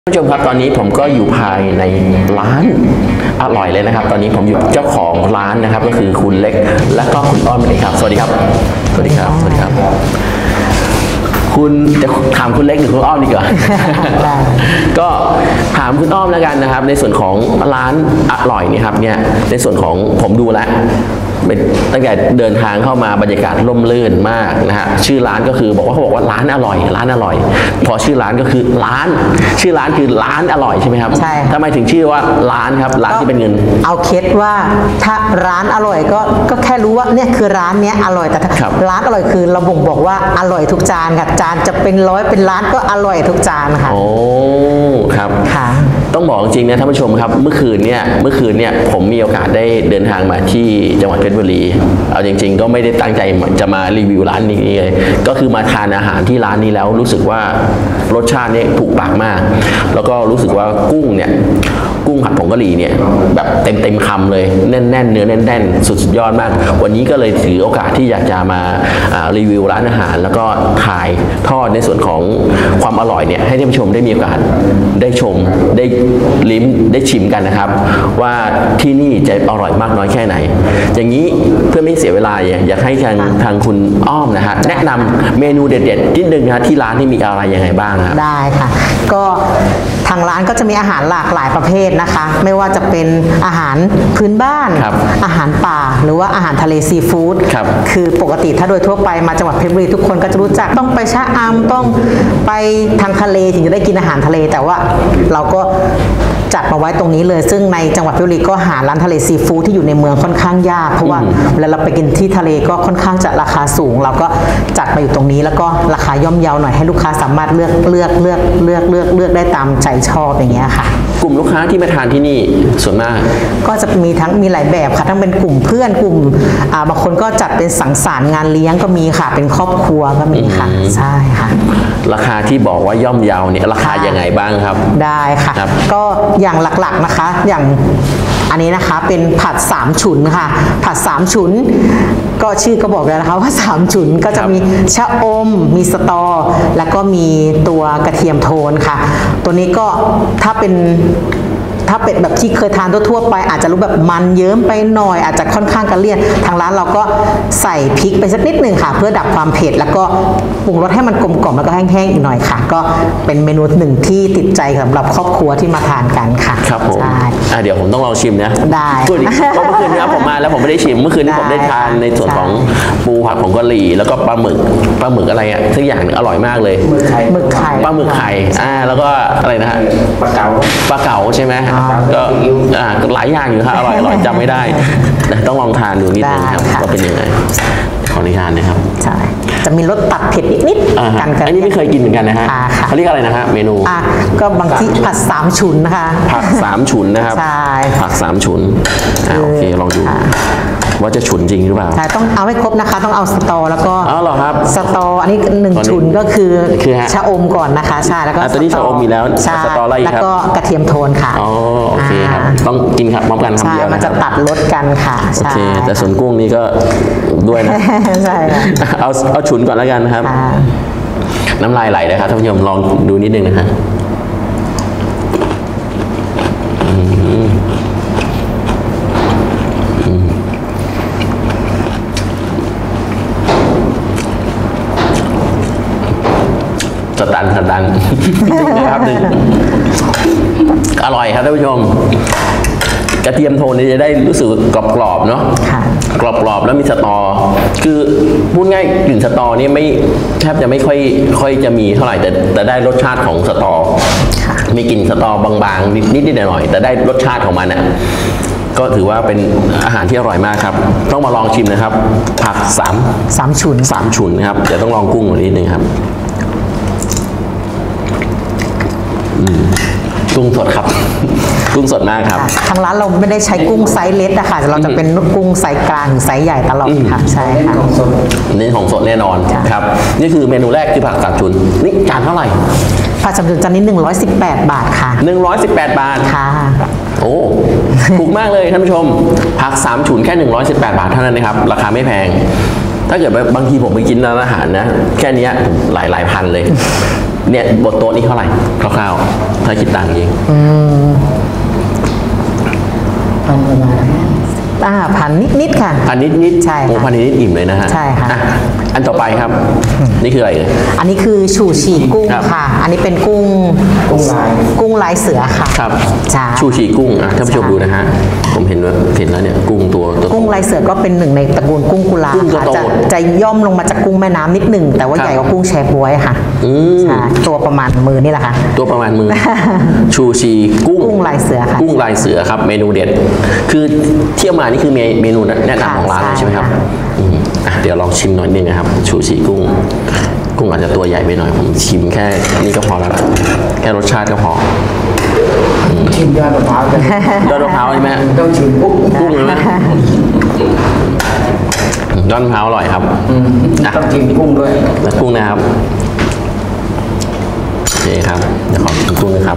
ผู้ชมครับตอนนี้ผมก็อยู่ภายในร้านอร่อยเลยนะครับตอนนี้ผมอยู่เจ้าของร้านนะครับก็คือคุณเล็กและก็คุณอ้อมเองครับสวัสดีครับสวัสดีครับสวัสดีครับคุณจะถามคุณเล็กหรือคุณอ้อมดีกว่า ก็ถามคุณอ้อมแล้วกันนะครับในส่วนของร้านอร่อยนี่ครับเนี่ยในส่วนของผมดูแล้วตั้งแต่เดินทางเข้ามาบรรยากาศร่มรื่นมากนะฮะชื่อร้านก็คือเขาบอกว่าร้านอร่อยร้านอร่อยพอชื่อร้านก็คือร้านชื่อร้านคือร้านอร่อยใช่ไหมครับใช่ทำไมถึงชื่อว่าร้านครับร้านที่เป็นเงินเอาเคสว่าถ้าร้านอร่อยก็แค่รู้ว่าเนี่ยคือร้านเนี้ยอร่อยแต่ร้านอร่อยคือเราบ่งบอกว่าอร่อยทุกจานค่ะจานจะเป็นร้อยเป็นล้านก็อร่อยทุกจานค่ะโอ้ครับค่ะต้องบอกจริงนะท่านผู้ชมครับเมื่อคืนเนี่ยผมมีโอกาสได้เดินทางมาที่จังหวัดเพชรบุรีเอาจริงๆก็ไม่ได้ตั้งใจจะมารีวิวร้านนี้เลยก็คือมาทานอาหารที่ร้านนี้แล้วรู้สึกว่ารสชาติเนี่ยถูกปากมากแล้วก็รู้สึกว่ากุ้งผัดผงกะหรี่เนี่ยแบบเต็มคำเลยแน่นเนื้อแน่นสุดยอดมากวันนี้ก็เลยถือโอกาสที่อยากจะมารีวิวร้านอาหารแล้วก็ถ่ายทอดในส่วนของความอร่อยเนี่ยให้ท่านผู้ชมได้มีโอกาสได้ชมได้ลิ้มได้ชิมกันนะครับว่าที่นี่จะอร่อยมากน้อยแค่ไหนอย่างนี้เพื่อไม่เสียเวลาอยากให้ทางคุณอ้อมนะฮะแนะนำเมนูเด็ดๆนิดนึงนะที่ร้านที่มีอะไรยังไงบ้างครับได้ค่ะก็ทางร้านก็จะมีอาหารหลากหลายประเภทนะคะไม่ว่าจะเป็นอาหารพื้นบ้านอาหารป่าหรือว่าอาหารทะเลซีฟู้ดคือปกติถ้าโดยทั่วไปมาจังหวัดเพชรบุรีทุกคนก็จะรู้จักต้องไปชะอำต้องไปทางทะเลถึงจะได้กินอาหารทะเลแต่ว่าเราก็จัดมาไว้ตรงนี้เลยซึ่งในจังหวัดเพชรบุรีก็หาร้านทะเลซีฟู้ดที่อยู่ในเมืองค่อนข้างยากเพราะว่าเวลาเราไปกินที่ทะเลก็ค่อนข้างจะราคาสูงเราก็จัดมาอยู่ตรงนี้แล้วก็ราคาย่อมเยาหน่อยให้ลูกค้าสามารถเลือกได้ตามใจชอบอย่างเงี้ยค่ะกลุ่มลูกค้าที่มาทานที่นี่ส่วนมากก็จะมีหลายแบบค่ะทั้งเป็นกลุ่มเพื่อนกลุ่มบางคนก็จัดเป็นสังสรรค์งานเลี้ยงก็มีค่ะเป็นครอบครัวก็มีค่ะใช่ค่ะราคาที่บอกว่าย่อมเยาเนี่ยราคายังไงบ้างครับได้ค่ะก็อย่างหลักๆนะคะอย่างอันนี้นะคะเป็นผัด3ฉุนค่ะผัด3ฉุนก็ชื่อก็บอกแล้วนะคะว่า3ฉุนก็จะมีชะอมมีสตอแล้วก็มีตัวกระเทียมโทนค่ะตัวนี้ก็ถ้าเป็นแบบที่เคยทานทั่วไปอาจจะรู้แบบมันเยิ้มไปหน่อยอาจจะค่อนข้างกระเลี่ยนทางร้านเราก็ใส่พริกไปสักนิดหนึ่งค่ะเพื่อดับความเผ็ดแล้วก็ปรุงรสให้มันกลมกล่อมแล้วก็แห้งๆอีกหน่อยค่ะก็เป็นเมนูหนึ่งที่ติดใจสำหรับครอบครัวที่มาทานกันค่ะครับผมเดี๋ยวผมต้องลองชิมนะได้เพราะเมื่อคืนนี้ผมมาแล้วผมไม่ได้ชิมเมื่อคืนนี้ผมได้ทานในส่วนของปูผัดผงกะหรี่แล้วก็ปลาหมึกอะไรอ่ะทุกอย่างอร่อยมากเลยหมึกไข่ปลาหมึกไข่แล้วก็อะไรนะฮะปลาเก๋าใช่ไหมก็หลายอย่างอยู่ครับอร่อยจำไม่ได้ต้องลองทานดูนิดนึงครับว่าเป็นยังไงขออนุญาตนะครับใช่จะมีรสตัดเผ็ดนิดกันอันนี้ไม่เคยกินเหมือนกันนะฮะเขาเรียกอะไรนะฮะเมนูก็บางที่ผัด3ฉุนนะคะผัด3ฉุนนะครับใช่ผัด3ฉุนโอเคลองดูว่าจะฉุนจริงหรือเปล่าใช่ต้องเอาให้ครบนะคะต้องเอาสตอแล้วก็เหรอครับสตออันนี้1ฉุนก็คือชะอมก่อนนะคะใช่แล้วก็ตอนนี้ชะอมมีแล้วสตออะไรครับแล้วก็กระเทียมโทนค่ะโอเคครับต้องกินครับพร้อมกันคำเดียวมันจะตัดรสกันค่ะโอเคแต่ส่วนกุ้งนี่ก็ด้วยนะใช่เอาฉุนก่อนแล้วกันนะครับน้ำลายไหลเลยครับท่านผู้ชมลองดูนิดนึงนะฮะสตันนะครับอร่อยครับท่านผู้ชมกระเทียมโทนนี่จะได้รู้สึกกรอบๆเนาะกรอบแล้วมีสตอคือพูดง่ายกลิ่นสตอนี่ไม่แทบจะไม่ค่อยจะมีเท่าไหร่แต่ได้รสชาติของสตอมีกลิ่นสตอบางๆนิดหน่อยแต่ได้รสชาติของมันนะก็ถือว่าเป็นอาหารที่อร่อยมากครับต้องมาลองชิมนะครับผัก3ฉุนครับเดี๋ยวต้องลองกุ้งนิดนึงครับกุ้งสดครับกุ้งสดมากครับทางร้านเราไม่ได้ใช้กุ้งไซส์เล็กนะคะเราจะเป็นกุ้งไซส์กลางหรือไซส์ใหญ่ตลอดค่ะใช่ค่ะนี่ของสดแน่นอนครับนี่คือเมนูแรกคือผัก3ฉุนนี่จานเท่าไหร่ผัก3ฉุนจานนี้118 บาทค่ะ 118 บาทค่ะโอ้ถูกมากเลยท่านผู้ชมผัก3ฉุนแค่118 บาทเท่านั้นนะครับราคาไม่แพงถ้าเกิดบางทีผมไปกินร้านอาหารนะแค่นี้หลายพันเลยเนี่ยบนโต๊ะนี่เท่าไหร่คร่าวๆถ้าคิดตังค์เองพันนิดๆค่ะพันนิดใช่โอ้พันนิดอิ่มเลยนะฮะใช่ค่ะอันต่อไปครับนี่คืออะไรอันนี้คือชูชีกุ้งค่ะอันนี้เป็นกุ้งลายเสือค่ะครับชูชีกุ้งท่านผู้ชมดูนะฮะผมเห็นแล้วเนี่ยกุ้งตัวกุ้งลายเสือก็เป็นหนึ่งในตระกูลกุ้งกุลาค่ะจะย่อมลงมาจากกุ้งแม่น้ำนิดหนึ่งแต่ว่าใหญ่กว่ากุ้งแชบ๊วยค่ะตัวประมาณมือนี่แหละค่ะตัวประมาณมือชูชีกุ้งลายเสือค่ะกุ้งลายเสือครับเมนูเด็ดคือเที่ยวมานี่คือเมนูแนะนำของร้านใช่ไหมครับเดี๋ยวลองชิมหน่อยนึงนะครับชูชีกุ้งอาจจะตัวใหญ่ไปหน่อยผมชิมแค่นี้ก็พอแล้วแค่รสชาติก็พอชิมยอดมะพร้าวยอดมะพร้าวใช่ไหมต้องชิมกุ้งเลยไหมยอดมะพร้าวอร่อยครับต้องชิมกุ้งด้วยแล้วกุ้งนะครับโอเคครับเดี๋ยวขอชิมกุ้งนะครับ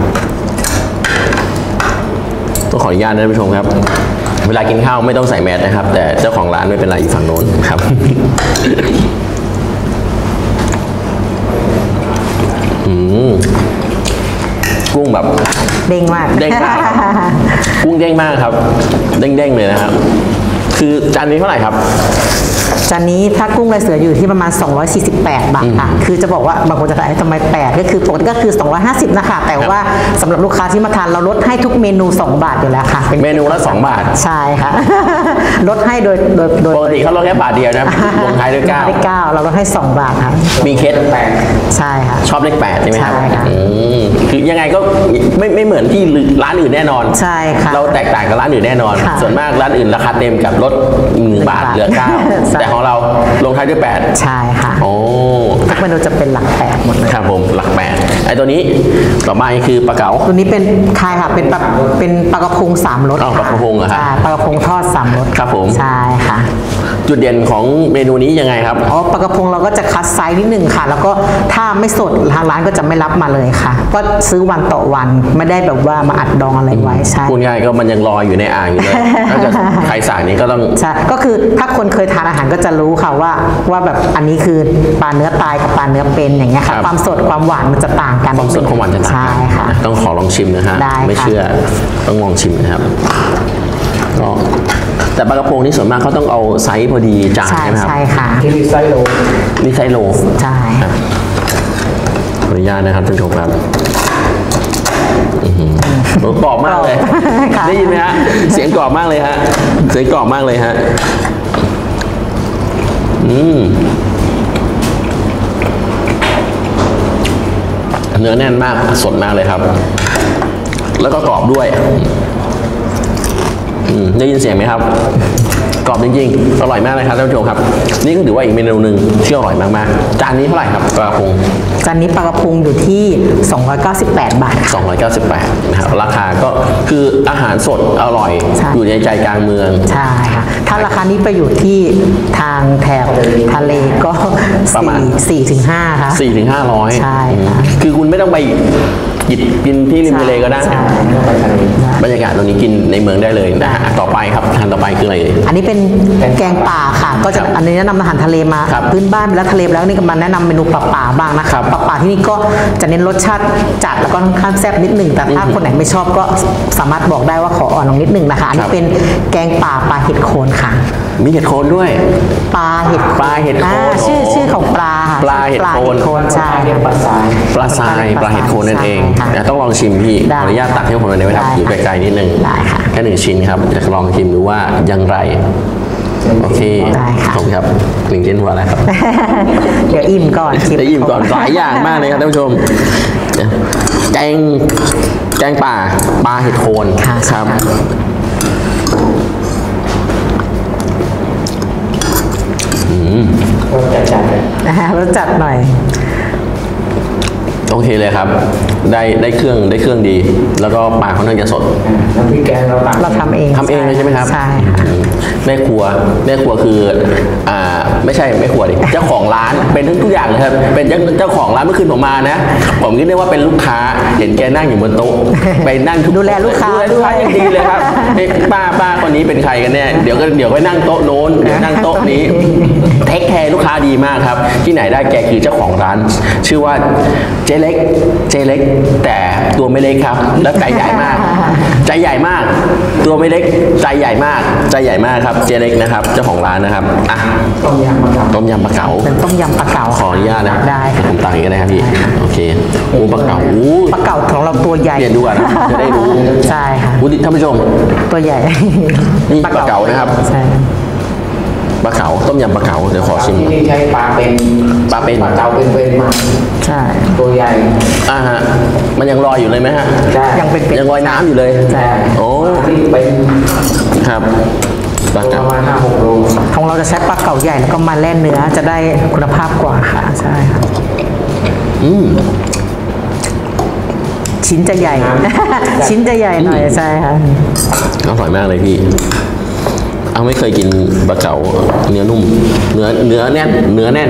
ต้องขออนุญาตนะท่านผู้ชมครับเวลากินข้าวไม่ต้องใส่แมสนะครับแต่เจ้าของร้านไม่เป็นไรอยู่ฝั่งโน้นครับกุ้งแบบเด้งมากกุ้งเด้งมากครับเด้งเลยนะครับคือจานนี้เท่าไหร่ครับจานนี้ถ้ากุ้งลายเสืออยู่ที่ประมาณ248 บาทค่ะคือจะบอกว่าบางคนจะถามทำไม8ก็คือปกติก็คือ250นะคะแต่ว่าสำหรับลูกค้าที่มาทานเราลดให้ทุกเมนู2 บาทอยู่แล้วค่ะเมนูละ2 บาทใช่ค่ะลดให้โดยปกติเขาลดแค่บาทเดียวนะลงท้ายด้วย 9เราลดให้2 บาทค่ะมีเคสใช่ค่ะชอบเลข8ใช่ไหมครับคือยังไงก็ไม่เหมือนที่ร้านอื่นแน่นอนใช่ค่ะเราแตกต่างกับร้านอื่นแน่นอนส่วนมากร้านอื่นราคาเต็มกับลด1 บาทเหลือ9แต่ของเราลงท้ายด้วย8 ใช่ค่ะโอ้ทุกเมนูจะเป็นหลัก8หมดเลยครับผมหลัก8ไอ้ตัวนี้ต่อมาคือปลาเก๋าตัวนี้เป็นคายค่ะเป็นปลากระพง3 รสปลากระพงเหรอครับปลากระพงทอด3 รสครับผมใช่ค่ะจุดเด่นของเมนูนี้ยังไงครับปลากระพงเราก็จะคัดไซส์นิดนึงค่ะแล้วก็ถ้าไม่สดทางร้านก็จะไม่รับมาเลยค่ะก็ซื้อวันต่อวันไม่ได้แบบว่ามาอัดดองอะไรไว้ใช่พูดง่ายก็มันยังลอยอยู่ในอ่างอยู่เลยถ้าเกิดใครสั่งนี้ก็ต้องใช่ก็คือถ้าคนเคยทานอาหารก็จะรู้ค่ะว่าแบบอันนี้คือปลาเนื้อตายกับปลาเนื้อเป็นอย่างเงี้ยค่ะความสดความหวานมันจะต่างกันความสดความหวานจะต่างกันใช่ค่ะต้องขอลองชิมนะฮะไม่เชื่อต้องลองชิมนะครับก็แต่ปลากระพงนี่ส่วนมากเขาต้องเอาไซส์พอดีจานใช่ไหมครับใช่ค่ะนี่ไซส์โลนี่ไซส์โลใช่ขออนุญาตนะครับท่านผู้ชมครับกรอบมากเลยได้ยินไหมฮะเสียงกรอบมากเลยฮะเสียงกรอบมากเลยฮะเนื้อแน่นมากสดมากเลยครับแล้วก็กรอบด้วยได้ยินเสียงไหมครับกรอบจริงๆอร่อยมากเลยครับท่านผู้ชมครับนี่ก็ถือว่าอีกเมนูหนึ่งที่อร่อยมากๆจานนี้เท่าไหร่ครับปลากระพงจานนี้ปลากระพงอยู่ที่298 บาท 298นะครับราคาก็คืออาหารสดอร่อยอยู่ในใจกลางเมืองใช่ค่ะถ้าราคานี้ไปอยู่ที่ทางแถบทะเลก็ประมาณ4-5ค่ะ 400-500 ใช่ค่ะคือคุณไม่ต้องไปหยิบกินที่ริมทะเลก็ได้บรรยากาศตรงนี้กินในเมืองได้เลยนะฮะต่อไปครับทานต่อไปคืออะไรอันนี้เป็นแกงป่าค่ะก็จะอันนี้แนะนำอาหารทะเลมาพื้นบ้านแล้วทะเลแล้วนี่ก็มาแนะนำเมนูปลาป่าบ้างนะคะปลาป่าที่นี่ก็จะเน้นรสชาติจัดแล้วก็ค่อนข้างแซ่บนิดหนึ่งแต่ถ้าคนไหนไม่ชอบก็สามารถบอกได้ว่าขออ่อนลงนิดหนึ่งนะคะอันนี้เป็นแกงป่าปลาเห็ดโคนค่ะมีเห็ดโคนด้วยปลาเห็ดโคนชื่อของปลาเห็ดโคนใช่ปลาทรายปลาเห็ดโคนนั่นเองต้องลองชิมพี่ขออนุญาตตักให้ผมหน่อยได้ไหมครับอยู่ไกลๆนิดนึงแค่1 ชิ้นครับจะลองชิมดูว่ายังไรโอเคขอบคุณครับ1 ชิ้นหัวอะไรครับเดี๋ยวอิ่มก่อนจะอิ่มก่อนหลายอย่างมากเลยครับท่านผู้ชมแกงป่าปลาเห็ดโคนครับรสจัดหน่อยโอเคเลยครับได้เครื่องดีแล้วก็ปลาค่อนข้างจะสดน้ำพริกแกงเราทำเองเลยใช่ไหมครับใช่แม่ครัวคือไม่ใช่แม่ครัวดิเจ้าของร้านเป็นทุกอย่างเลยครับเป็นเจ้าของร้านเมื่อคืนผมมานะผมคิดได้ว่าเป็นลูกค้าเห็นแกนั่งอยู่บนโต๊ะไปนั่งดูแลลูกค้าอย่างดีเลยครับป้าคนนี้เป็นใครกันแน่เดี๋ยวไปนั่งโต๊ะโน้นนั่งโต๊ะนี้เทคแคร์ลูกค้าดีมากครับที่ไหนได้แกคือเจ้าของร้านชื่อว่าเจ๊เล็กแต่ตัวไม่เล็กครับแล้วใจใหญ่มากใจใหญ่มากตัวไม่เล็กใจใหญ่มากครับเจเล็กนะครับเจ้าของร้านนะครับอ่ะต้มยำปลาเก๋าเป็นต้มยำปลาเก๋าขออนุญาตนะได้ผมตักอีกนะครับพี่โอเคปลาเก๋าปลาเก๋าของเราตัวใหญ่เปลี่ยนดูก่อนนะจะได้รู้ใช่ค่ะท่านผู้ชมตัวใหญ่นี่ปลาเก๋านะครับใช่ปลาเก๋าต้มยำปลาเก๋าเดี๋ยวขอชิมที่นี่ใช้ปลาเป็นปลาเก๋าเป็นมาใช่ตัวใหญ่ฮะมันยังลอยอยู่เลยไหมฮะใช่ยังลอยน้ำอยู่เลยใช่โอ้ที่เป็นครับปลาเก๋าประมาณ5-6 โลของเราจะใช้ปลาเก๋าใหญ่แล้วก็มาแล่เนื้อจะได้คุณภาพกว่าค่ะใช่ค่ะชิ้นจะใหญ่ ชิ้นจะใหญ่หน่อยใช่ค่ะอร่อยมากเลยพี่ไม่เคยกินปลาเก๋าเนื้อนุ่มเนื้อแน่น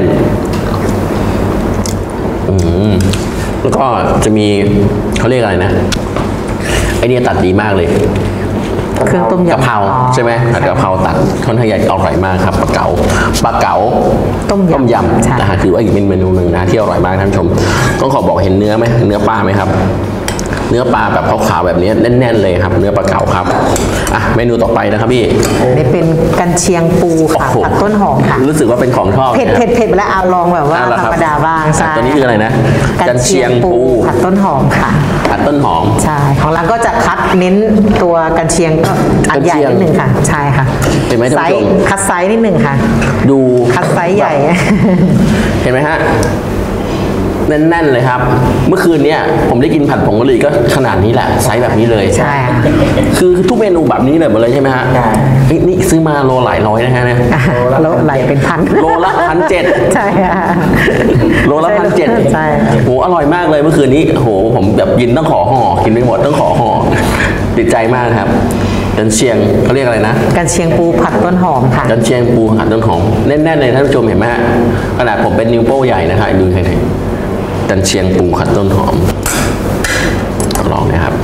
แล้วก็จะมีเขาเรียกอะไรนะไอเดียตัดดีมากเลยเครื่องต้มยำกะเพราใช่ไหมผัดกะเพราตัดค่อนข้างใหญ่อร่อยมากครับปลาเก๋าต้มยำนะฮะคือว่าอีกเมนูหนึ่งนะที่อร่อยมากท่านผู้ชมต้องขอบอกเห็นเนื้อไหมเนื้อปลาไหมครับเนื้อปลาแบบขาวๆแบบนี้แน่นๆเลยครับเนื้อปลาเก๋าครับเมนูต่อไปนะครับพี่นี่เป็นกันเชียงปูค่ะผัดต้นหอมค่ะรู้สึกว่าเป็นของชอบเผ็ดแล้วเอาลองแบบว่าธรรมดาบ้างใช่ตัวนี้คืออะไรนะกันเชียงปูผัดต้นหอมค่ะผัดต้นหอมใช่ของเราก็จะคัดเน้นตัวกันเชียงก็อันใหญ่นิดนึงค่ะใช่ค่ะเห็นไหมท่านผู้ชมคัดไซส์นิดนึงค่ะดูคัดไซส์ใหญ่เห็นไหมฮะแน่นๆเลยครับเมื่อคืนนี้ผมได้กินผัดผงกะหรี่ก็ขนาดนี้แหละไซส์แบบนี้เลยใช่คือทุกเมนูแบบนี้เลยหมดเลยใช่ไหมฮะนี่ซื้อมาโลหลายร้อยนะฮะเนี่ยโลหลายเป็นพันโลละ1,700ใช่โลละ1,700 ใช่โหอร่อยมากเลยเมื่อคืนนี้โหผมแบบกินต้องขอห่อกินไม่หมดต้องขอห่อติดใจมากครับกันเชียงเขาเรียกอะไรนะกันเชียงปูผัดต้นหอมค่ะกันเชียงปูผัดต้นหอมแน่นๆเลยท่านผู้ชมเห็นไหมฮะขนาดผมเป็นนิ้วโป้ใหญ่นะครับดูใครกันเชียงปูผัดต้นหอมลองนะครับ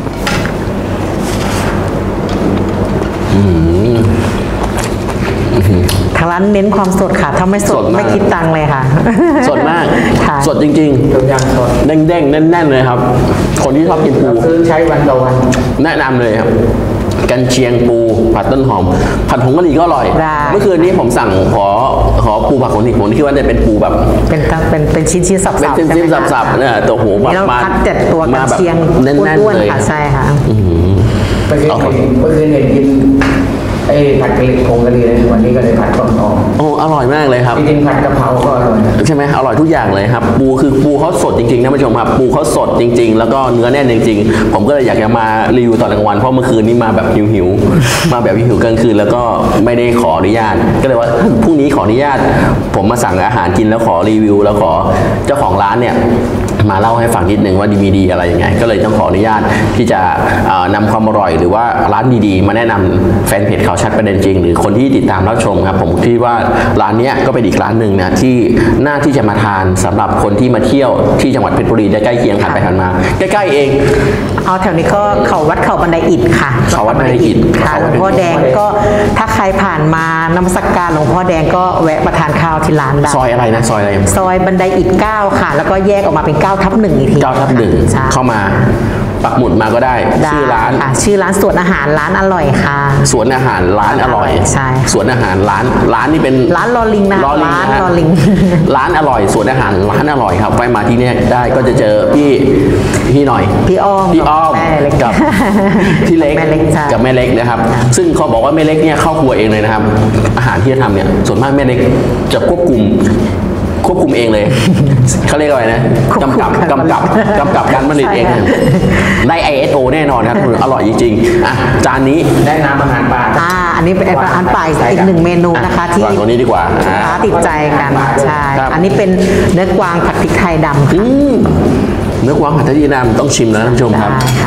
ทางร้านเน้นความสดค่ะถ้าไม่สดไม่คิดตังค์เลยค่ะสดมากสดจริงๆเด้งๆแน่นๆเลยครับคนที่ชอบกินปูซื้อใช้วันต่อวันแนะนำเลยครับกันเชียงปูผัดต้นหอมผัดผงกะหรี่ก็อร่อยเมื่อคืนนี้ผมสั่งขอปูผัดผงกะหรี่ผมคิดว่าจะเป็นปูแบบเป็นชิ้นสับๆเป็นชิ้นสับๆเนี่ยตัวหูแบบมาจัดตัวกันเชียงแน่นๆเลยค่ะใช่ค่ะเมื่อคืนเห็นกินผัดกะหรี่ผงกะหรี่เลยวันนี้ก็เลยผัดต้นหอมอร่อยมากเลยครับจริงๆผัดกะเพราก็อร่อยใช่ไหมอร่อยทุกอย่างเลยครับปูคือปูเขาสดจริงๆนะผู้ชมครับปูเขาสดจริงๆแล้วก็เนื้อแน่นจริงๆผมก็เลยอยากจะมารีวิวตอนกลางวันเพราะเมื่อคืนนี้มาแบบหิวมาแบบหิวกลางคืนแล้วก็ไม่ได้ขออนุญาตก็เลยว่าพรุ่งนี้ขออนุญาตผมมาสั่งอาหารกินแล้วขอรีวิวแล้วขอเจ้าของร้านเนี่ยมาเล่าให้ฟังนิดนึงว่าดีอะไรยังไงก็เลยต้องขออนุญาตที่จะนำความอร่อยหรือว่าร้านดีๆมาแนะนำแฟนเพจข่าวชัดประเด็นจริงหรือคนที่ติดตามรับชมครับผมคิดว่าร้านนี้ก็เป็นอีกร้านหนึ่งนะที่น่าที่จะมาทานสำหรับคนที่มาเที่ยวที่จังหวัดเพชรบุรีได้ใกล้เคียงผ่านไปผ่านมาใกล้ๆเองเอาแถวนี้ก็เขาวัดเขาบันไดอิฐค่ะเขาวัดบันไดอิฐค่ะหลวงพ่อแดงก็ถ้าใครผ่านมานมัสการหลวงพ่อแดงก็แวะมาทานข้าวที่ร้านได้ซอยอะไรนะซอยอะไรซอยบันไดอิฐ9ค่ะแล้วก็แยกออกมาเป็น9/1อีกที 9/1เข้ามาปักหมุดมาก็ได้ชื่อร้านชื่อร้านสวนอาหารร้านอร่อยค่ะสวนอาหารร้านอร่อยใช่สวนอาหารร้านนี่เป็นร้านลอลิงนะร้านลอลิงร้านอร่อยสวนอาหารร้านอร่อยครับไปมาที่นี่ได้ก็จะเจอพี่หน่อยพี่อ้อมกับพี่เล็กกับแม่เล็กนะครับซึ่งเขาบอกว่าแม่เล็กเนี่ยเข้าครัวเองเลยนะครับอาหารที่จะทำเนี่ยส่วนมากแม่เล็กจะควบคุมเองเลยเขาเรียกอะไรนะกำกับการผลิตเองได้ ISO แน่นอนครับอร่อยจริงๆจานนี้ได้น้ำอาหารป่าอันนี้เป็นอาหารป่าอีก1 เมนูนะคะที่ตัวนี้ดีกว่าติดใจกันใช่อันนี้เป็นเนื้อกวางผัดพริกไทยดำเนื้อกวางผัดพริกไทยดำต้องชิมนะท่านผู้ชมครับ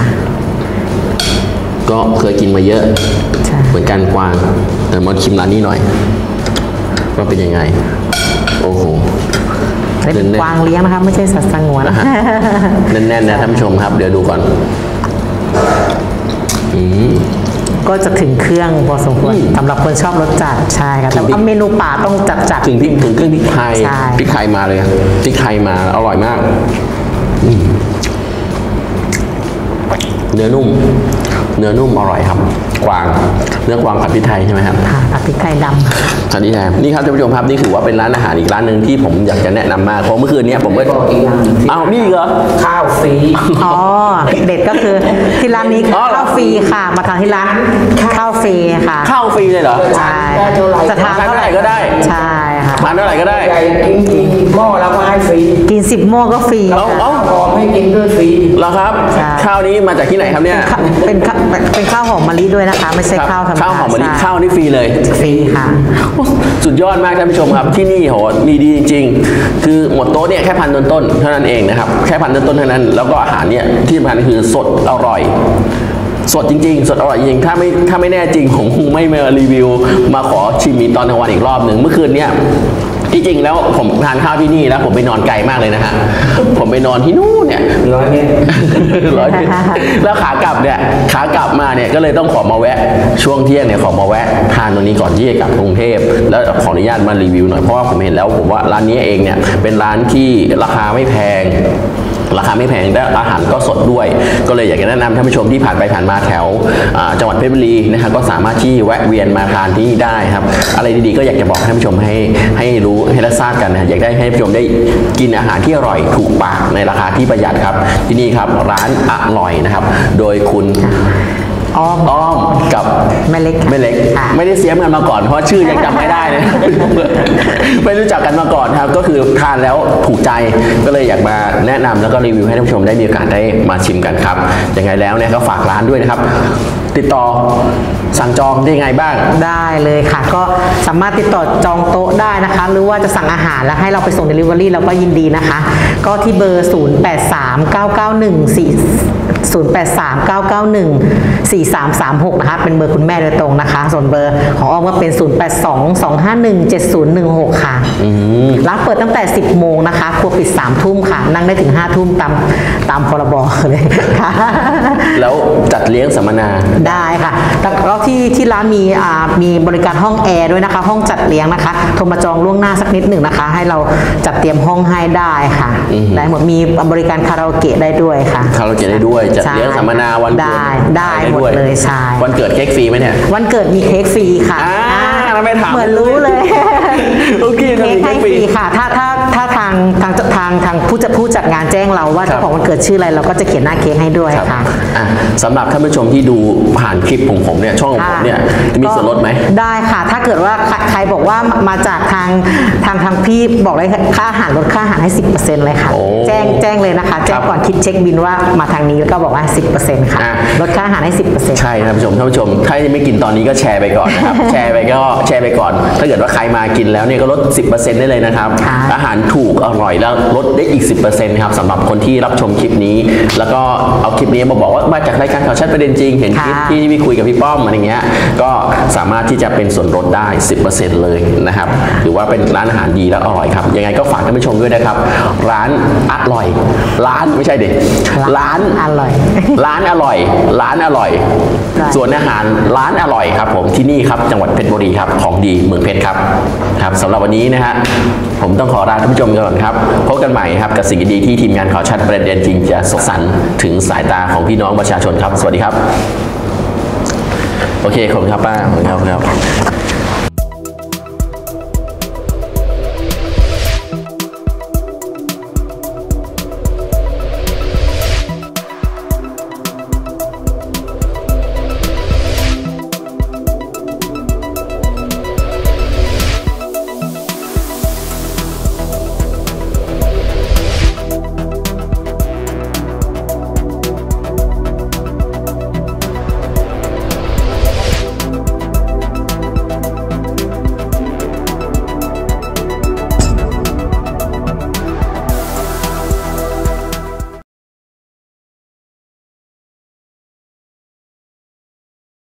ก็เคยกินมาเยอะเหมือนกันกวางแต่มาชิมร้านนี้หน่อยว่าเป็นยังไงโอ้โหเป็นกวางเลี้ยงนะครับไม่ใช่สัตว์สงวนแน่นๆนะท่านผู้ชมครับเดี๋ยวดูก่อนก็จะถึงเครื่องพอสมควรสำหรับคนชอบรสจัดใช่ครับแต่ว่าเมนูป่าต้องจัดถึงเครื่องพริกไทยมาเลยพริกไทยมาอร่อยมากเนื้อนุ่มอร่อยครับกวางเนื้อกวางผัดพริกไทยใช่ไหมครับค่ะผัดพริกไทยดำผัดพริกไทยนี่ครับท่านผู้ชมครับนี่ถือว่าเป็นร้านอาหารอีกร้านหนึ่งที่ผมอยากจะแนะนำมากเพราะเมื่อคืนนี้ผมก็บอกอีกอย่างอ้าวมีอีกเหรอข้าวฟรีอ๋อเด็ดก็คือที่ร้านนี้อ๋อเหรอข้าวฟรีค่ะ มาทานที่ร้านข้าวฟรีค่ะข้าวฟรีเลยเหรอใช่ได้เท่าไหร่จะทานเท่าไหร่ก็ได้ใช่ค่ะทานเท่าไหร่ก็ได้ใหญ่กินหม้อแล้วก็ให้ฟรีกิน10 หม้อก็ฟรีเอาหอมให้กินด้วยฟรีเหรอครับใช่ข้าวนี้มาจากที่ไหนครับเนี่ยเป็นข้าวหอมมะลิด้วยนะคะ ไม่ใช่ข้าวธรรมดาข้าวหอมมะลิใช่ข้าวนี่ฟรีเลยฟรีค่ะสุดยอดมากท่านผู้ชมครับที่นี่โหมีดีจริงๆคือหมดโต๊ะเนี่ยแค่พันต้นๆเท่านั้นเองนะครับแค่พันต้นๆเท่านั้นแล้วก็อาหารเนี่ยที่สำคัญคือสดอร่อย สดจริงๆ สดอร่อยจริงถ้าไม่แน่จริงผมคงไม่มารีวิวมาขอชิมอีกตอนกลางวันอีกรอบหนึ่งเมื่อคืนเนี่ยที่จริงแล้วผมทานข้าวที่นี่แล้วผมไปนอนไกลมากเลยนะฮะผมไปนอนที่นู่นเนี่ย 100 เมตร 100 เมตรแล้วขากลับมาเนี่ยก็เลยต้องขอมาแวะช่วงเที่ยงเนี่ยขอมาแวะทานตรงนี้ก่อนที่จะกลับกรุงเทพแล้วขออนุญาตมารีวิวหน่อยเพราะว่าผมเห็นแล้วผมว่าร้านนี้เองเนี่ยเป็นร้านที่ราคาไม่แพงและอาหารก็สดด้วย ก็เลยอยากจะแนะนำท่านผู้ชมที่ผ่านไปผ่านมาแถวจังหวัดเพชรบุรีนะครับก็สามารถที่แวะเวียนมาทานที่นี่ได้ครับอะไรดีๆก็อยากจะบอกท่านผู้ชมให้รู้ให้รับทราบกันนะอยากได้ให้ท่านผู้ชมได้กินอาหารที่อร่อยถูกปากในราคาที่ประหยัดครับที่นี่ครับร้านอร่อยนะครับโดยคุณอ้อมกับแม่เล็ก ค่ะไม่ได้เสียมกันมาก่อนเพราะชื่อยังจำไม่ได้เลย ไม่รู้จักกันมาก่อนครับก็คือทานแล้วถูกใจก็เลยอยากมาแนะนำแล้วก็รีวิวให้ท่านผู้ชมได้มีโอกาสได้มาชิมกันครับยังไงแล้วเนี่ยก็ฝากร้านด้วยนะครับติดต่อสั่งจองได้ไงบ้างได้เลยค่ะ ก็สามารถติดต่อจองโต๊ะได้นะคะ หรือว่าจะสั่งอาหารแล้วให้เราไปส่ง Delivery เราก็ยินดีนะคะ ก็ที่เบอร์ 0839914336 นะคะเป็นเบอร์คุณแม่โดยตรงนะคะ ส่วนเบอร์ของอ้อมก็เป็น 0822517016 ค่ะร้านเปิดตั้งแต่ 10 โมงนะคะครัวปิด 3 ทุ่มค่ะ นั่งได้ถึง 5 ทุ่มตามพรบเลยค่ะแล้วจัดเลี้ยงสัมมนาได้ค่ะแล้วที่ร้านมีบริการห้องแอร์ด้วยนะคะ ห้องจัดเลี้ยงนะคะโทรมาจองล่วงหน้าสักนิดหนึ่งนะคะ ให้เราจัดเตรียมห้องให้ได้ค่ะได้หมดมีบริการคาราโอเกะได้ด้วยค่ะคาราโอเกะได้ด้วยจัดเลี้ยงสัมมนาวันเกิดได้หมดเลยใช่วันเกิดเค้กฟรีไหมเนี่ยวันเกิดมีเค้กฟรีค่ะแล้วไม่ถามเหมือนรู้เลยโอเคเค้กให้ฟรีค่ะ ถ้าทางผู้จัดงานแจ้งเราว่าเจ้าของวันเกิดชื่ออะไรเราก็จะเขียนหน้าเค้กให้ด้วยค่ะสำหรับท่านผู้ชมที่ดูผ่านคลิปของผมเนี่ยช่องของผมเนี่ยจะมีส่วนลดไหมได้ค่ะถ้าเกิดว่าใครบอกว่ามาจากทางพี่บอกเลยค่าอาหารลดค่าอาหารให้ 10% เลยค่ะแจ้งเลยนะคะแจ้งก่อนคิดเช็คบินว่ามาทางนี้แล้วก็บอกว่า 10% ค่ะลดค่าอาหารให้ 10% ใช่ท่านผู้ชมถ้ายังไม่กินตอนนี้ก็แชร์ไปก่อนนะครับ แชร์ไปก่อนถ้าเกิดว่าใครมากินแล้วเนี่ยก็ลด 10% ได้เลยนะครับอาหารถูกอร่อยแล้วลดได้อีก 10% นะครับสำหรับคนที่รับชมคลิปนี้แล้วก็เอาคลิปนี้มาบอกว่ามาจากรายการข่าวชัดประเด็นจริงเห็นคลิปที่พี่คุยกับพี่ป้อมอะไรเงี้ยก็สามารถที่จะเป็นส่วนลดได้ 10% เลยนะครับถือว่าเป็นร้านอาหารดีและอร่อยครับยังไงก็ฝากท่านผู้ชมด้วยนะครับร้านอร่อยร้านไม่ใช่ดิร้านอร่อยร้านอร่อยส่วนอาหารร้านอร่อยครับผมที่นี่ครับจังหวัดเพชรบุรีครับของดีเมืองเพชรครับสำหรับวันนี้นะฮะผมต้องขอลาท่านผู้ชมก่อนครับพบกันใหม่ครับกับสิ่งดีๆที่ทีมงานข่าวชัดประเด็นจริงจะส่งสรรค์ถึงสายตาของพี่น้องประชาชนครับสวัสดีครับโอเคขอบคุณครับป้าขอบคุณครับ